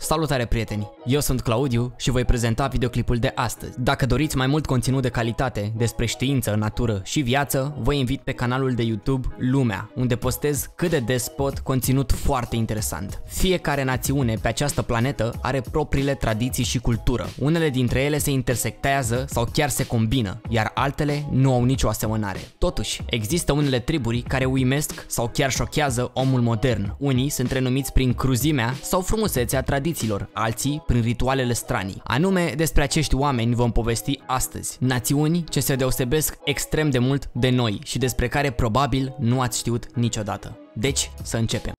Salutare prieteni, eu sunt Claudiu și voi prezenta videoclipul de astăzi. Dacă doriți mai mult conținut de calitate despre știință, natură și viață, vă invit pe canalul de YouTube Lumea, unde postez cât de des pot conținut foarte interesant. Fiecare națiune pe această planetă are propriile tradiții și cultură. Unele dintre ele se intersectează sau chiar se combină, iar altele nu au nicio asemănare. Totuși, există unele triburi care uimesc sau chiar șochează omul modern. Unii sunt renumiți prin cruzimea sau frumusețea tradițiilor, alții prin ritualele stranii. Anume, despre acești oameni vom povesti astăzi. Națiuni ce se deosebesc extrem de mult de noi și despre care probabil nu ați știut niciodată. Deci, să începem!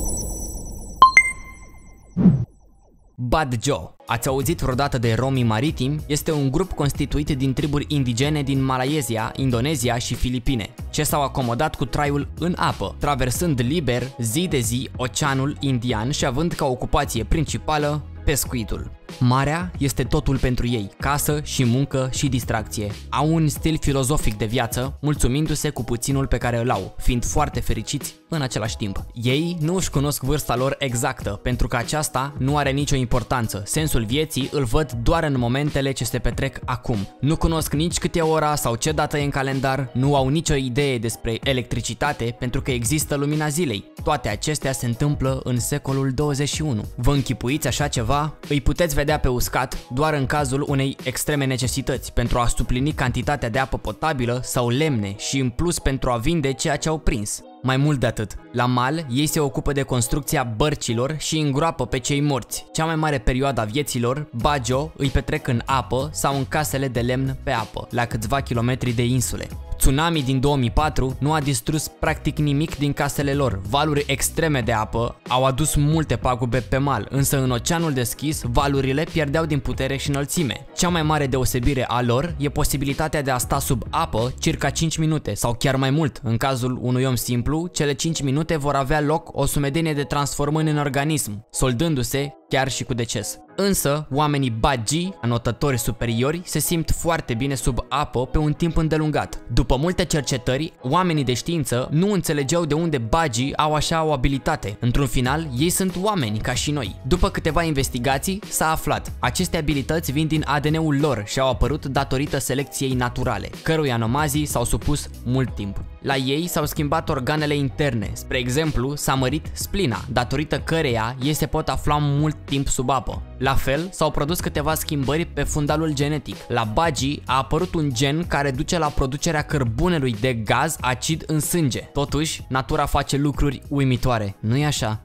Badjo. Ați auzit vreodată de romii maritimi? Este un grup constituit din triburi indigene din Malaysia, Indonezia și Filipine, ce s-au acomodat cu traiul în apă, traversând liber zi de zi Oceanul Indian și având ca ocupație principală pescuitul. Marea este totul pentru ei, casă și muncă și distracție. Au un stil filozofic de viață, mulțumindu-se cu puținul pe care îl au, fiind foarte fericiți în același timp. Ei nu își cunosc vârsta lor exactă, pentru că aceasta nu are nicio importanță. Sensul vieții îl văd doar în momentele ce se petrec acum. Nu cunosc nici cât e ora sau ce dată e în calendar, nu au nicio idee despre electricitate pentru că există lumina zilei. Toate acestea se întâmplă în secolul 21. Vă închipuiți așa ceva? Îi puteți vedea pe uscat doar în cazul unei extreme necesități, pentru a suplini cantitatea de apă potabilă sau lemne și în plus pentru a vinde ceea ce au prins. Mai mult de atât, la mal, ei se ocupă de construcția bărcilor și îngroapă pe cei morți. Cea mai mare perioadă a vieților, Badjo, îi petrec în apă sau în casele de lemn pe apă, la câțiva kilometri de insule. Tsunami din 2004 nu a distrus practic nimic din casele lor. Valuri extreme de apă au adus multe pagube pe mal, însă în oceanul deschis, valurile pierdeau din putere și înălțime. Cea mai mare deosebire a lor e posibilitatea de a sta sub apă circa 5 minute sau chiar mai mult. În cazul unui om simplu, cele 5 minute vor avea loc o sumedenie de transformări în organism, soldându-se chiar și cu deces. Însă, oamenii Badji, anotători superiori, se simt foarte bine sub apă pe un timp îndelungat. După multe cercetări, oamenii de știință nu înțelegeau de unde Badji au așa o abilitate. Într-un final, ei sunt oameni ca și noi. După câteva investigații, s-a aflat. Aceste abilități vin din ADN-ul lor și au apărut datorită selecției naturale, cărui anomazii s-au supus mult timp. La ei s-au schimbat organele interne, spre exemplu, s-a mărit splina, datorită căreia ei se pot afla mult timp sub apă. La fel, s-au produs câteva schimbări pe fundalul genetic. La Badji a apărut un gen care duce la producerea cărbunelui de gaz acid în sânge. Totuși, natura face lucruri uimitoare, nu-i așa?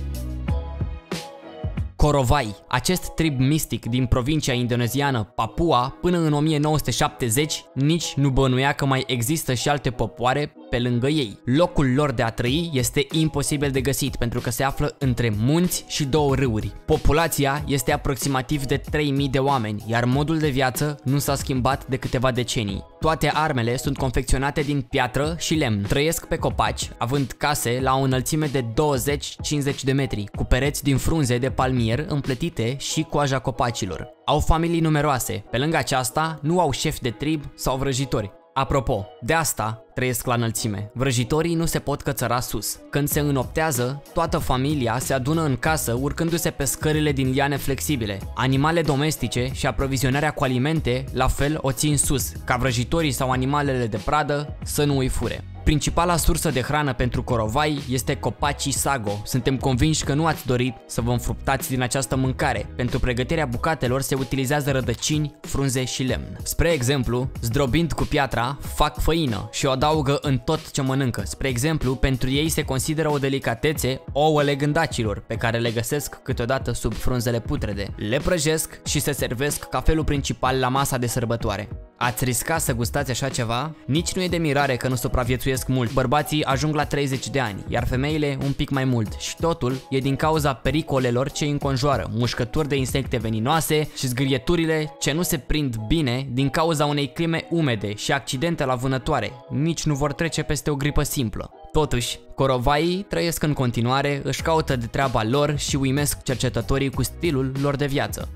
Korovai. Acest trib mistic din provincia indoneziană Papua, până în 1970, nici nu bănuia că mai există și alte popoare pe lângă ei. Locul lor de a trăi este imposibil de găsit pentru că se află între munți și două râuri. Populația este aproximativ de 3000 de oameni, iar modul de viață nu s-a schimbat de câteva decenii. Toate armele sunt confecționate din piatră și lemn. Trăiesc pe copaci, având case la o înălțime de 20-50 de metri, cu pereți din frunze de palmier împletite și coaja copacilor. Au familii numeroase. Pe lângă aceasta, nu au șefi de trib sau vrăjitori. Apropo, de asta trăiesc la înălțime. Vrăjitorii nu se pot cățăra sus. Când se înoptează, toată familia se adună în casă urcându-se pe scările din liane flexibile. Animale domestice și aprovizionarea cu alimente la fel o țin sus, ca vrăjitorii sau animalele de pradă să nu îi fure. Principala sursă de hrană pentru Korovai este copacii sago. Suntem convinși că nu ați dorit să vă înfruptați din această mâncare. Pentru pregătirea bucatelor se utilizează rădăcini, frunze și lemn. Spre exemplu, zdrobind cu piatra, fac făină și o adaugă în tot ce mănâncă. Spre exemplu, pentru ei se consideră o delicatețe ouăle gândacilor, pe care le găsesc câteodată sub frunzele putrede. Le prăjesc și se servesc ca felul principal la masa de sărbătoare. Ați risca să gustați așa ceva? Nici nu e de mirare că nu supraviețuiesc mult. Bărbații ajung la 30 de ani, iar femeile un pic mai mult. Și totul e din cauza pericolelor ce îi înconjoară, mușcături de insecte veninoase și zgârieturile ce nu se prind bine din cauza unei clime umede și accidente la vânătoare. Nici nu vor trece peste o gripă simplă. Totuși, Korovai trăiesc în continuare, își caută de treaba lor și uimesc cercetătorii cu stilul lor de viață.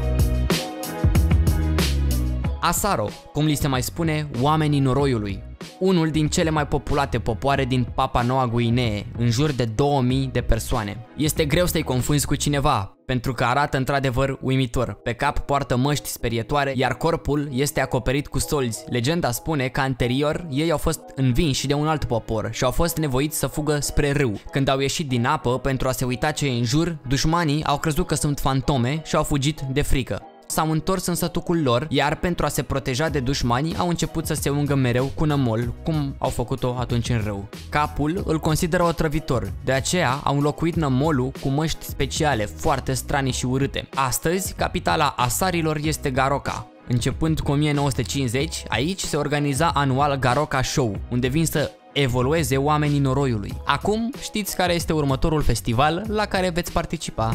Asaro, cum li se mai spune, oamenii noroiului. unul din cele mai populate popoare din Papua Noua Guinee, în jur de 2000 de persoane. Este greu să-i confunzi cu cineva, pentru că arată într-adevăr uimitor. Pe cap poartă măști sperietoare, iar corpul este acoperit cu solzi. Legenda spune că anterior ei au fost învinși de un alt popor și au fost nevoiți să fugă spre râu. Când au ieșit din apă pentru a se uita ce e în jur, dușmanii au crezut că sunt fantome și au fugit de frică. S-au întors în sătucul lor, iar pentru a se proteja de dușmani au început să se ungă mereu cu nămol, cum au făcut-o atunci în râu. Capul îl consideră otrăvitor, de aceea au înlocuit nămolul cu măști speciale, foarte stranii și urâte. Astăzi, capitala asarilor este Garoca. Începând cu 1950, aici se organiza anual Garoca Show, unde vin să evolueze oamenii noroiului. Acum știți care este următorul festival la care veți participa.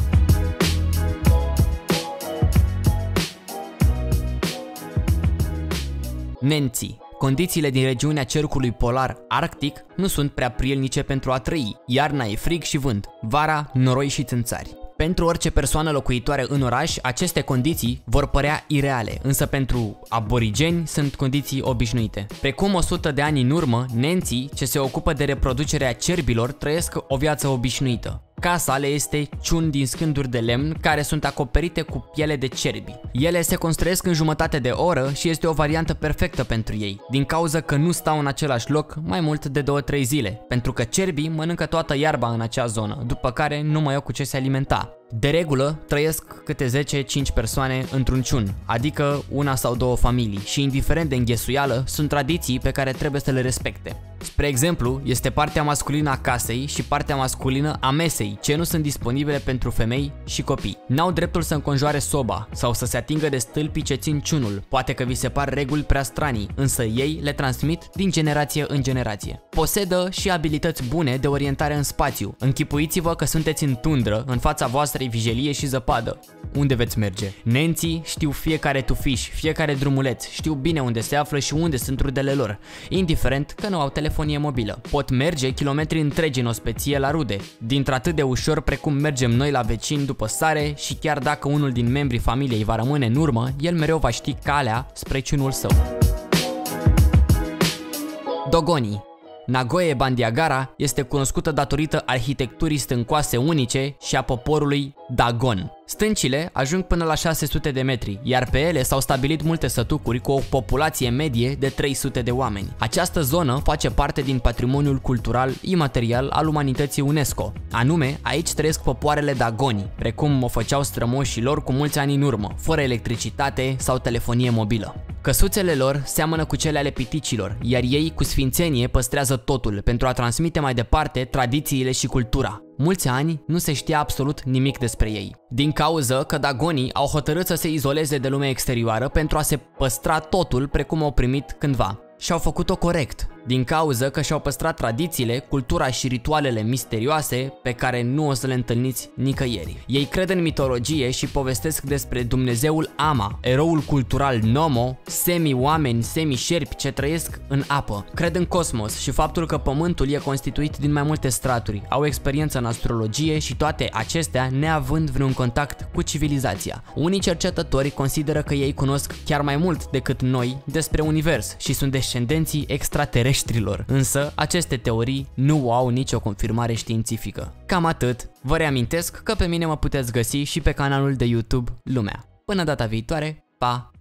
Nenții. Condițiile din regiunea cercului polar arctic nu sunt prea prielnice pentru a trăi. Iarna e frig și vânt, vara noroi și țânțari. Pentru orice persoană locuitoare în oraș, aceste condiții vor părea ireale, însă pentru aborigeni sunt condiții obișnuite. Precum 100 de ani în urmă, nenții, ce se ocupă de reproducerea cerbilor, trăiesc o viață obișnuită. Casa le este ciun din scânduri de lemn care sunt acoperite cu piele de cerbi. Ele se construiesc în jumătate de oră și este o variantă perfectă pentru ei, din cauza că nu stau în același loc mai mult de 2-3 zile, pentru că cerbii mănâncă toată iarba în acea zonă, după care nu mai au cu ce se alimenta. De regulă, trăiesc câte 10-5 persoane într-un ciun, adică una sau două familii, și indiferent de înghesuială, sunt tradiții pe care trebuie să le respecte. Spre exemplu, este partea masculină a casei și partea masculină a mesei, ce nu sunt disponibile pentru femei și copii. N-au dreptul să înconjoare soba sau să se atingă de stâlpii ce țin ciunul, poate că vi se par reguli prea stranii, însă ei le transmit din generație în generație. Posedă și abilități bune de orientare în spațiu. Închipuiți-vă că sunteți în tundră, în fața voastră e vijelie și zăpadă. Unde veți merge? Nenții știu fiecare tufiș, fiecare drumuleț, știu bine unde se află și unde sunt rudele lor, indiferent că nu au telefonie mobilă. Pot merge kilometri întregi în ospeție la rude, dintr-atât de ușor precum mergem noi la vecini după sare, și chiar dacă unul din membrii familiei va rămâne în urmă, el mereu va ști calea spre ciunul său. Dogonii. Nagoye Bandiagara este cunoscută datorită arhitecturii stâncoase unice și a poporului Dagon. Stâncile ajung până la 600 de metri, iar pe ele s-au stabilit multe sătucuri cu o populație medie de 300 de oameni. Această zonă face parte din patrimoniul cultural imaterial al umanității UNESCO. Anume, aici trăiesc popoarele Dagoni, precum o făceau strămoșii lor cu mulți ani în urmă, fără electricitate sau telefonie mobilă. Căsuțele lor seamănă cu cele ale piticilor, iar ei cu sfințenie păstrează totul pentru a transmite mai departe tradițiile și cultura. Mulți ani nu se știa absolut nimic despre ei, din cauză că Dagonii au hotărât să se izoleze de lumea exterioară pentru a se păstra totul precum au primit cândva. Și au făcut-o corect, din cauză că și-au păstrat tradițiile, cultura și ritualele misterioase pe care nu o să le întâlniți nicăieri. Ei cred în mitologie și povestesc despre Dumnezeul Ama, eroul cultural Nomo, semi-oameni, semi-șerpi ce trăiesc în apă. Cred în cosmos și faptul că pământul e constituit din mai multe straturi, au experiență în astrologie și toate acestea neavând vreun contact cu civilizația. Unii cercetători consideră că ei cunosc chiar mai mult decât noi despre univers și sunt descendenții extraterestrilor, însă aceste teorii nu au nicio confirmare științifică. Cam atât, vă reamintesc că pe mine mă puteți găsi și pe canalul de YouTube Lumea. Până data viitoare, pa!